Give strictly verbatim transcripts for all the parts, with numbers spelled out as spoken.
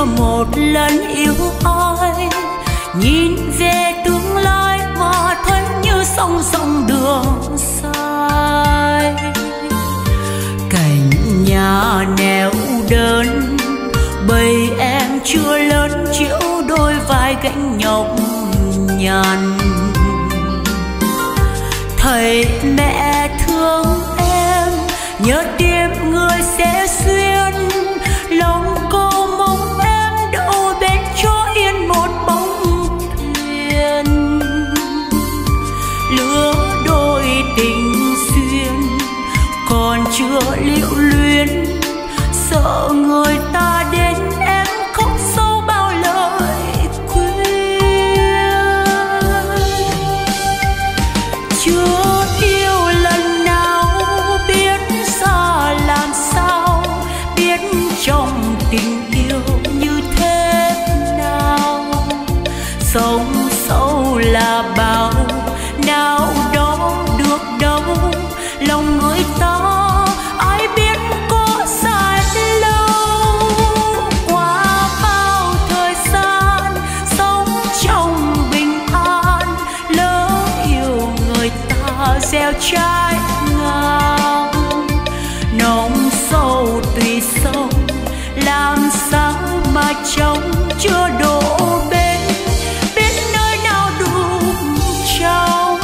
chưa một lần yêu ai, nhìn về tương lai mà thấy như sông rộng đường dài. Cảnh nhà neo đơn, bầy em chưa lớn chịu đôi vai gánh nhọc nhằn. Thầy mẹ thương em, nhớ đêm người sẽ xuyên, lòng cô mong em đậu bên cho yên một bóng thuyền. Lứa đôi tình xuyên còn chưa liễu luyến, sợ người ta đến em khóc sâu bao lời khuyên. Chưa yêu lần nào biết xa làm sao, biết trong tình yêu như thế nào. Sống sâu là bao, nào đó được đâu, lòng người ta ai biết có dài lâu. Qua bao thời gian sống trong bình an, lỡ yêu người ta gieo trái ngang. Nồng sâu tùy sông, làm sao mà trông chưa đổ bên, biết nơi nào đụng trong.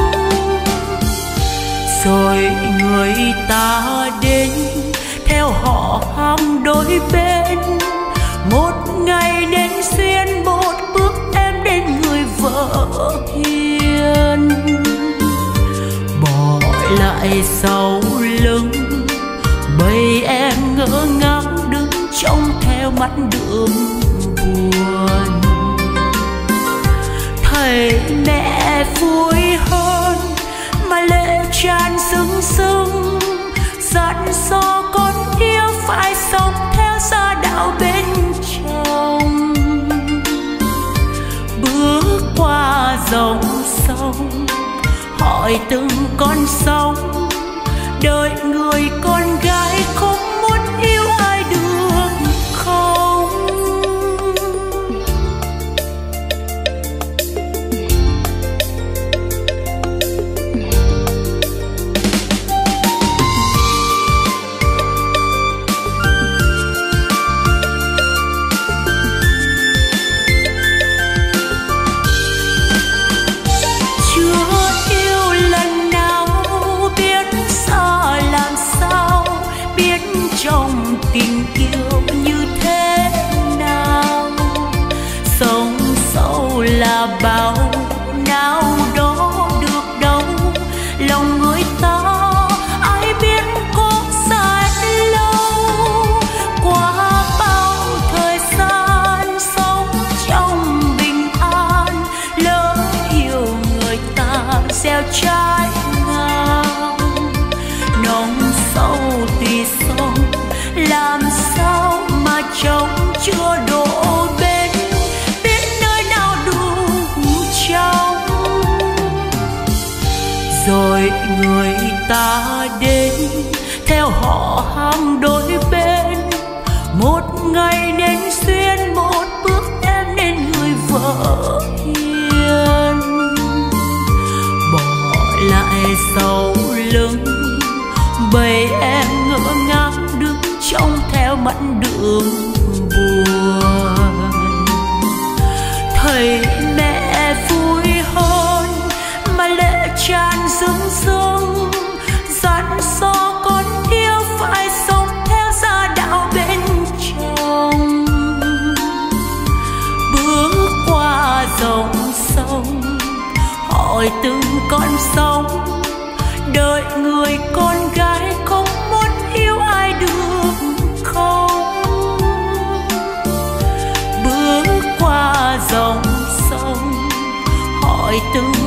Rồi người ta đến theo họ hàng đôi bên, một ngày đến xuyên một bước em đến người vợ hiền. Bỏ lại sau lưng bầy em ngỡ ngàng đứng trông theo mắt đường buồn. Thầy mẹ vui hơn mà lệ tràn sưng sưng, dặn dò con yêu phải sống theo gia đạo bên chồng. Bước qua dòng sông hỏi từng con sóng, đợi người con gái không muốn yêu ai được không. Tình yêu như thế nào, sống sâu là bao, nào đó được đâu, lòng người ta ai biết có dài lâu. Qua bao thời gian sống trong bình an, lỡ yêu người ta gieo trái ngang. Nồng sâu tùy sông, làm sao mà trông chưa đổ bên, biết nơi nào đụng trong. Rồi người ta đến theo họ hàng đôi bên, một ngày đến xuyên một bước em đến người vợ hiền. Bỏ lại sau lưng bầy em ngỡ ngàng đứng trông theo mắt đường buồn. Thầy mẹ vui hơn mà lệ tràn rưng rưng, dặn dò con yêu phải sống theo gia đạo bên chồng. Bước qua dòng sông hỏi từng con sóng, đợi người con gái không muốn yêu ai được không. Bước qua dòng sông hỏi từng